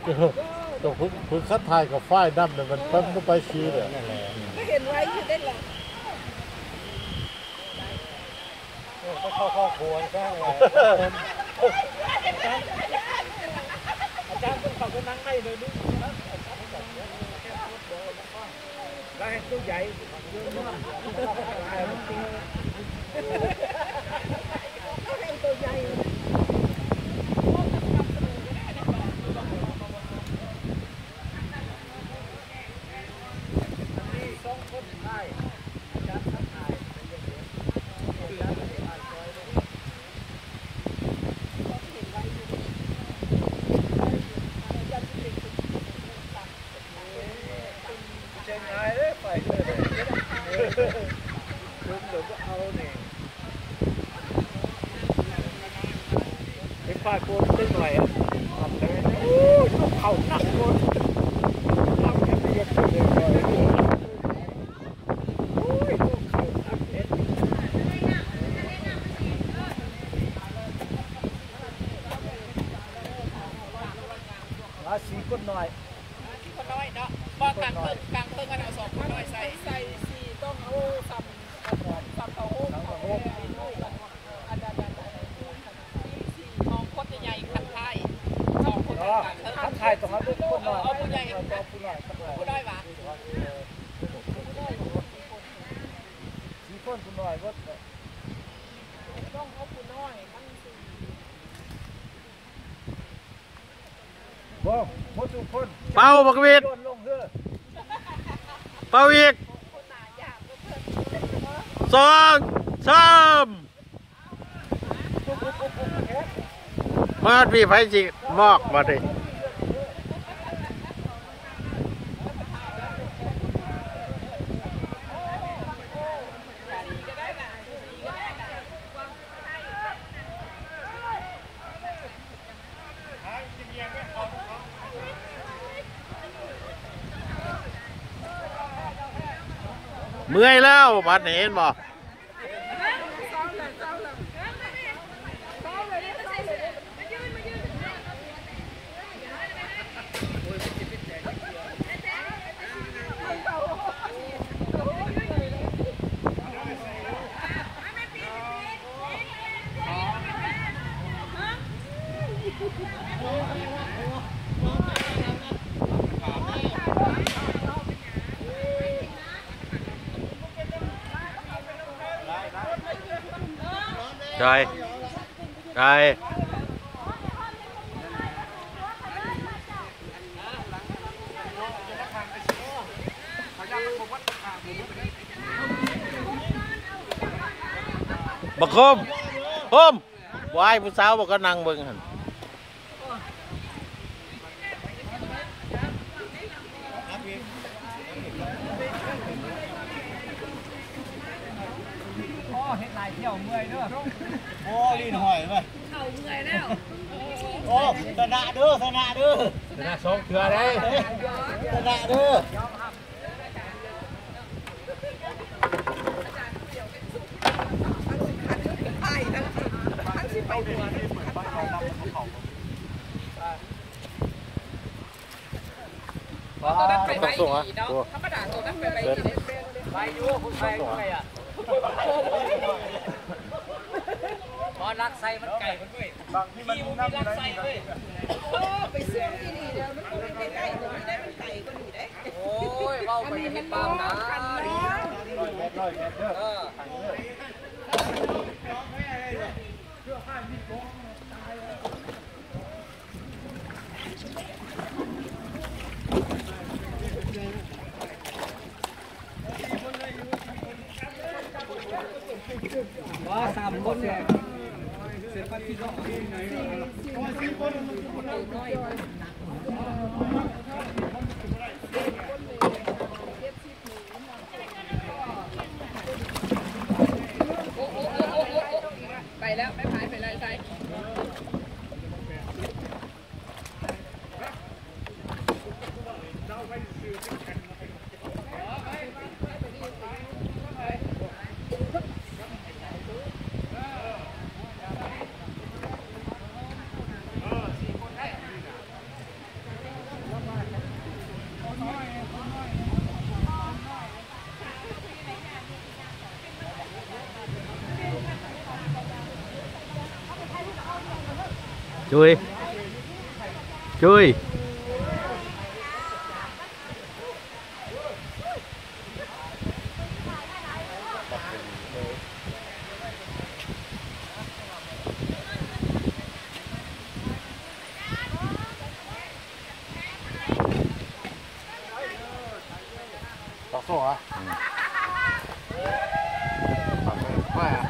ก็คุณคัดทายกับฝ้ายน้ำเนี่ยมันเพิ่มไปชี้เลยก็เห็นไว้อยู่ได้หรอก็เข้าครัวแค่ไหนอาจารย์ต้องขับไปนั่งให้เลยดิได้ตู้ใหญ่เยอะมากตัวใหญ่ฟาดโกนตึ้งหน่อยอ่ะโอ้ยเข่าหนักโกนทำแค่เรียบเลยโอ้ยเข่าหนักเอ็ดมาสีก้นหน่อยคนน้อยเนาะบ่กลางเพิ่งกันเอา2คนน้อยใส่สีต้องเอาซ้ำเต้าหู้อันนั้นมองคนใหญ่คันไทย2คนคันไทยต้องเอาด้วยคนหน่อยเอาผู้ใหญ่ผู้น้อยหวะสีก้นผู้น้อยก็ต้องเอาผู้น้อยมันสิบ่หมดทุกคนเป่าบักวิดเป่าอีก2 3มาพี่ไฟจิมอกมาดิเมื่อยแล้วบัดนี้เห็นบ่ได้บักคมวายผู้สาวบอกก็นั่งเบิ่งหั่นเฮ็ดลายเที่ยวเมื่อยเด้อโอ้ลีนหอยไปเข่าเมื่อยแล้วโอ้ชนะเด้อชนะ2 เถื่อได้ชนะเด้อตัวนั้นไปไหมเนาะธรรมดาตัวนั้นไปไหมไปอยู่คุณไปไงอ่ะพอรักไส้มันไก่มันด้วยพี่มันมีรักไส้ด้วยไปเสื่อมที่นี่เดี๋ยวมันไม่ใกล้ๆตรงนี้ได้มันไก่ก็ดีได้โอ้ยเบาไปเห็นบ้างนะว่า3 คนเนี่ยเสร็จไปที่รอบ4 คนไปแล้วไม่พายไปเลยใส่ Chui. Chui. Tao sổ à? Phải à?